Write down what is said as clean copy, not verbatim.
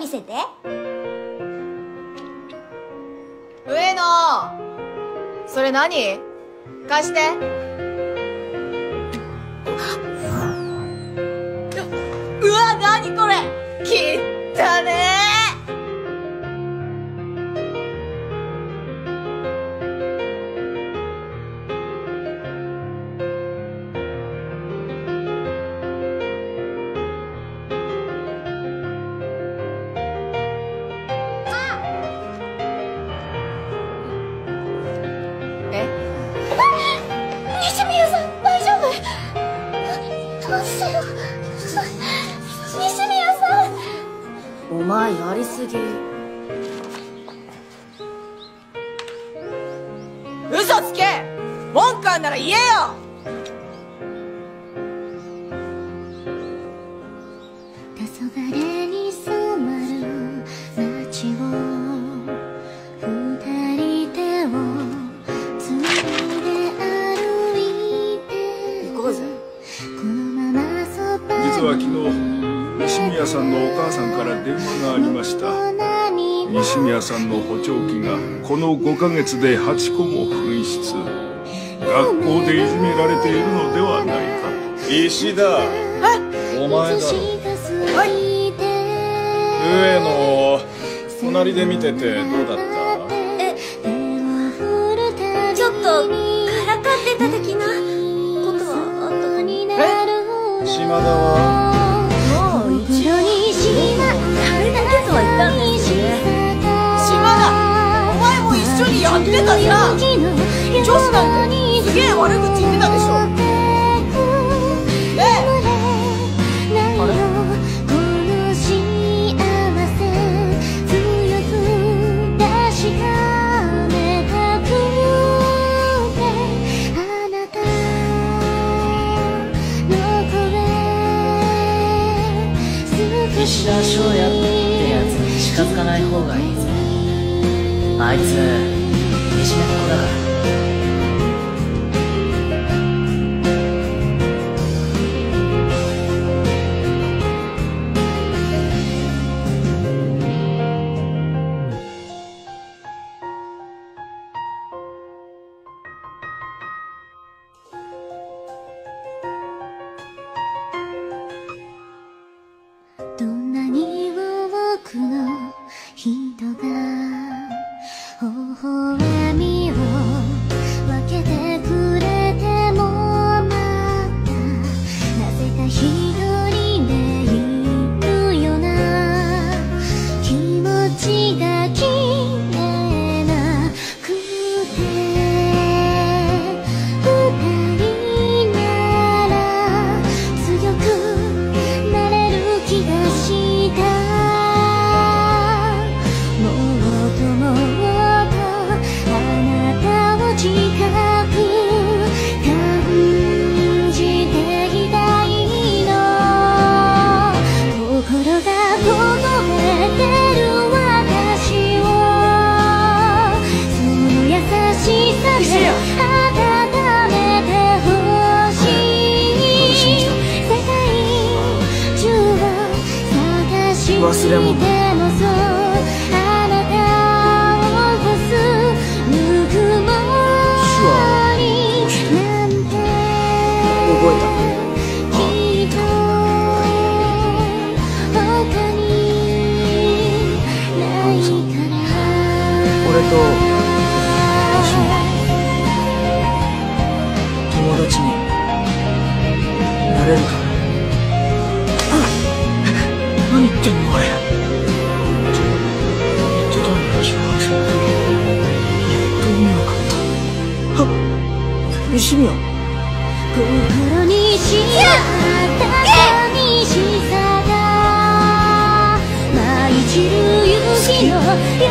見せて。 上野、それ何？貸して。うわ、何これ、きったね西宮さん、大丈夫？どうしよう。西宮さん。 お前やりすぎ。 嘘つけ。文句あんなら言えよ。 黄昏に染まる街を二人手をつないで歩いて。 行こうぜ。 このままそばに。 実は昨日西宮さんのお母さんから電話がありました。西宮さんの補聴器がこの5ヶ月で8個も紛失。学校でいじめられているのではないか。 石田、お前だろ。 はい。 上野、隣で見ててどうだった？ ちょっとからかってた的なことはあったかも。 島田は？ もう一度にあれだけとは言ったんですね。 島田、お前も一緒にやってたじゃん。女子なんてすげえ悪口言ってたでしょ。ねえ。あれ？ 石田翔也ってやつに近づかない方がいいぜ。あいついじめっ子だから。 どんなに多くの人が微笑みを分けてくれてもまたなぜか一人でいるような気持ちが切れなくて、二人なら強くなれる気がした。もっともっとあなたを近く感じていたいの。心が求めてる私をその優しさで温めてほしい。世界中を探しに忘れ物。 でもそうあなたを干すぬくもりなんて覚えた。 きっと他にないから。 俺と西宮友達になれるかな。何言ってんの俺。言ってたんだし。やっと意味わかった。はっ、西宮。 心にしまった寂しさが舞い散る雪のよ